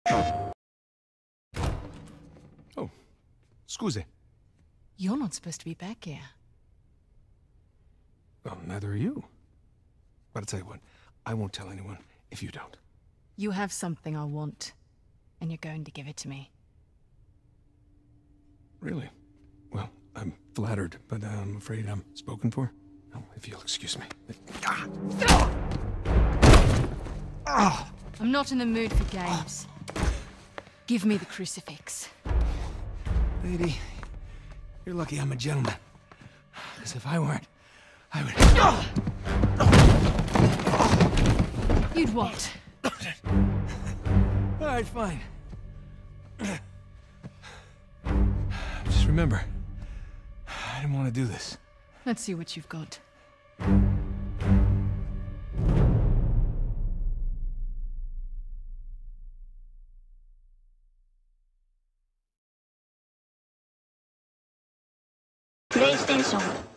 Oh, scusi. You're not supposed to be back here. Well, neither are you. But I'll tell you what, I won't tell anyone if you don't. You have something I want, and you're going to give it to me. Really? Well, I'm flattered, but I'm afraid I'm spoken for. Oh, if you'll excuse me. I'm not in the mood for games. Give me the crucifix. Lady, you're lucky I'm a gentleman. Because if I weren't, I would... You'd what? All right, fine. Just remember, I didn't want to do this. Let's see what you've got. PlayStation